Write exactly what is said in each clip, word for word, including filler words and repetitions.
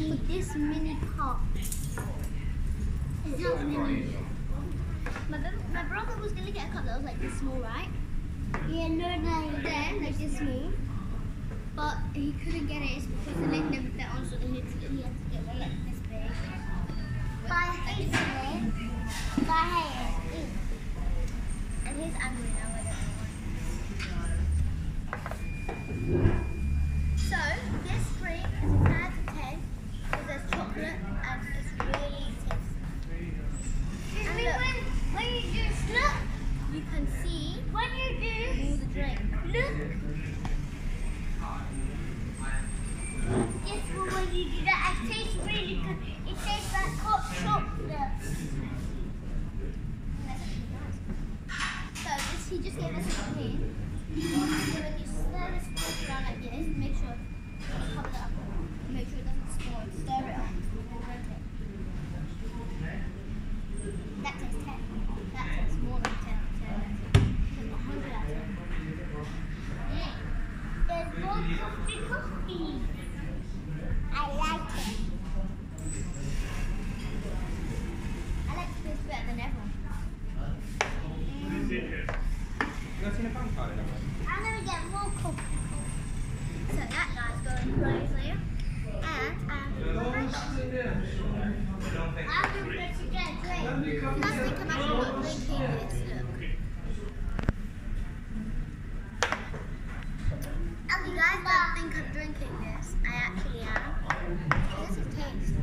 for this mini pot. It's not mini. My, my brother was going to get a cup that was like this small, right? Yeah, no, no, there, like this small. But he couldn't get it because the lid never fit on, so he had to, he had to get one like this big. But I hate it. But I hate it. And he's angry now, I don't know. So, this drink is a ten out of ten because there's chocolate and it's really tasty. And look, when, when you do, look, you can see when you do all the drink. Look. Yes, but when you do that, it tastes really good. It tastes like hot chocolate. So this, he just gave us a clean. So when you stir this around like this, make sure you cover it up. Make sure it doesn't spoil. Stir it up. That tastes ten. That tastes more than ten out of ten. That's one hundred out of ten. Yeah. There's more coffee coffee. I like it. I like this better than everyone. Mm. I'm gonna get more coffee. So that guy's going crazy. And um, I'm going to get a drink. Let's think about not drinking this. Look. And you guys don't think I'm drinking this. I actually am. This is taste.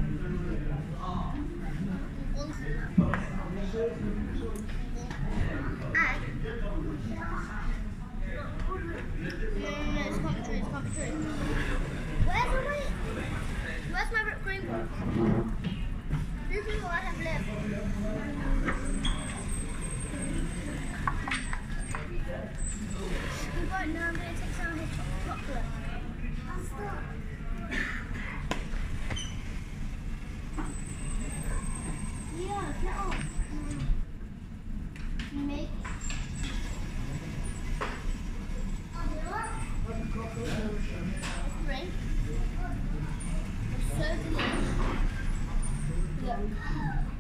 And no, no, no, it's not true, it's not true. Where's the weight? Where's my whipped cream? This is what I have left. Right now I'm going to take some of his chocolate. Stop. Yeah, get off. Make. Drink. It's so delicious. Look.